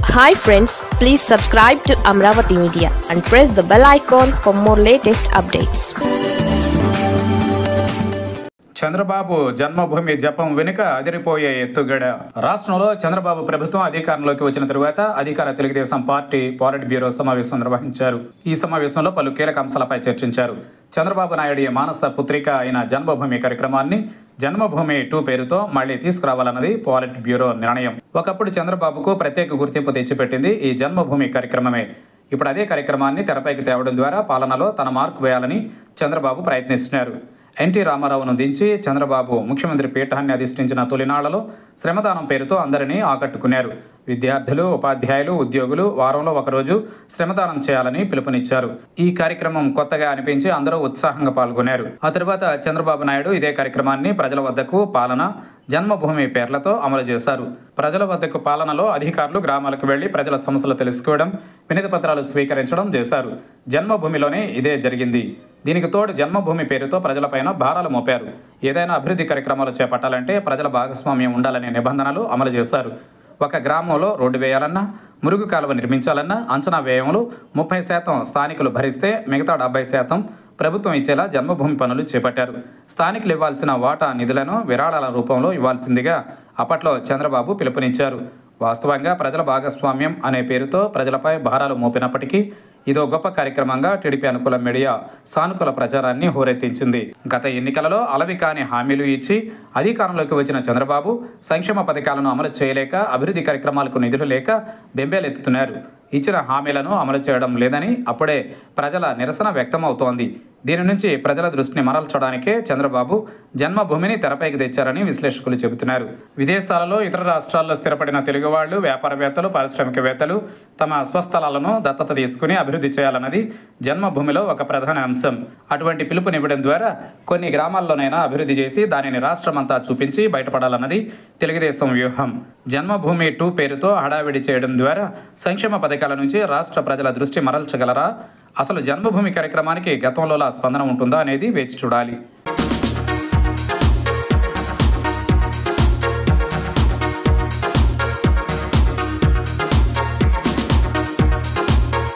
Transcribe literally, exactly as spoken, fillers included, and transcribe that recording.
Hi friends, please subscribe to Amravati Media and press the bell icon for more latest updates. Chandrababu జన్మభూమి జపం వెనుక అదిరిపోయే ఎత్తుగడ. రాష్ట్రంలో చంద్రబాబు ప్రభుత్వం అధికారంలోకి వచ్చిన తరువాత అధికార తెలుగుదేశం పార్టీ పాలిట్ బ్యూరో సమావేశం నిర్వహించారు. ఈ సమావేశంలో పలు కీలక అంశాలపై చర్చించారు. చంద్రబాబు నాయుడు మానస పుత్రిక అయిన జన్మభూమి కార్యక్రమాన్ని జన్మభూమి టూ పేరుతో మళ్లీ తీసుకురావాలన్నది పాలిట్ బ్యూరో నిర్ణయం. ఒకప్పుడు చంద్రబాబుకు ప్రత్యేక గుర్తింపు తెచ్చిపెట్టింది ఈ జన్మభూమి కార్యక్రమమే. ఇప్పుడు అదే కార్యక్రమాన్ని తెరపైకి తేవడం ద్వారా పాలనలో తన మార్కు వేయాలని చంద్రబాబు ప్రయత్నిస్తున్నారు. ఎన్టీ రామారావును దించి చంద్రబాబు ముఖ్యమంత్రి పీఠాన్ని అధిష్ఠించిన తొలినాళ్లలో శ్రమదానం పేరుతో అందరినీ ఆకట్టుకున్నారు. విద్యార్థులు, ఉపాధ్యాయులు, ఉద్యోగులు వారంలో ఒకరోజు శ్రమదానం చేయాలని పిలుపునిచ్చారు. ఈ కార్యక్రమం కొత్తగా అనిపించి అందరూ ఉత్సాహంగా పాల్గొన్నారు. ఆ తర్వాత చంద్రబాబు నాయుడు ఇదే కార్యక్రమాన్ని ప్రజల వద్దకు పాలన జన్మభూమి పేర్లతో అమలు చేశారు. ప్రజల వద్దకు పాలనలో అధికారులు గ్రామాలకు వెళ్లి ప్రజల సమస్యలు తెలుసుకోవడం, వినతి పత్రాలు స్వీకరించడం చేశారు. జన్మభూమిలోనే ఇదే జరిగింది. దీనికి తోడు జన్మభూమి పేరుతో ప్రజలపైన భారాలు మోపారు. ఏదైనా అభివృద్ధి కార్యక్రమాలు చేపట్టాలంటే ప్రజల భాగస్వామ్యం ఉండాలనే నిబంధనలు అమలు చేశారు. ఒక గ్రామంలో రోడ్డు వేయాలన్నా, మురుగు కాలువ నిర్మించాలన్నా అంచనా వ్యయంలో ముప్పై శాతం స్థానికులు భరిస్తే మిగతా డెబ్బై శాతం ప్రభుత్వం ఇచ్చేలా జన్మభూమి పనులు చేపట్టారు. స్థానికులు ఇవ్వాల్సిన వాటా నిధులను విరాళాల రూపంలో ఇవ్వాల్సిందిగా అప్పట్లో చంద్రబాబు పిలుపునిచ్చారు. వాస్తవంగా ప్రజల భాగస్వామ్యం అనే పేరుతో ప్రజలపై భారాలు మోపినప్పటికీ ఇదో గొప్ప కార్యక్రమంగా టీడీపీ అనుకూల మీడియా సానుకూల ప్రచారాన్ని హోరెత్తించింది. గత ఎన్నికలలో అలవి కాని హామీలు ఇచ్చి అధికారంలోకి వచ్చిన చంద్రబాబు సంక్షేమ పథకాలను అమలు చేయలేక, అభివృద్ధి కార్యక్రమాలకు నిధులు లేక బెంబేలెత్తుతున్నారు. ఇచ్చిన హామీలను అమలు చేయడం లేదని అప్పుడే ప్రజల నిరసన వ్యక్తమవుతోంది. దీని నుంచి ప్రజల దృష్టిని మరల్చడానికే చంద్రబాబు జన్మభూమిని తెరపైకి తెచ్చారని విశ్లేషకులు చెబుతున్నారు. విదేశాలలో, ఇతర రాష్ట్రాల్లో స్థిరపడిన తెలుగు వాళ్లు, వ్యాపారవేత్తలు, పారిశ్రామికవేత్తలు తమ స్వస్థలాలను దత్తత తీసుకుని అభివృద్ధి చేయాలన్నది జన్మభూమిలో ఒక ప్రధాన అంశం. అటువంటి పిలుపునివ్వడం ద్వారా కొన్ని గ్రామాల్లోనైనా అభివృద్ధి చేసి దానిని రాష్ట్రమంతా చూపించి బయటపడాలన్నది తెలుగుదేశం వ్యూహం. జన్మభూమి టూ పేరుతో హడావిడి చేయడం ద్వారా సంక్షేమ పథకాల నుంచి రాష్ట్ర ప్రజల దృష్టి మరల్చగలరా? అసలు జన్మభూమి కార్యక్రమానికి గతంలోలా స్పందన ఉంటుందా అనేది వేచి చూడాలి.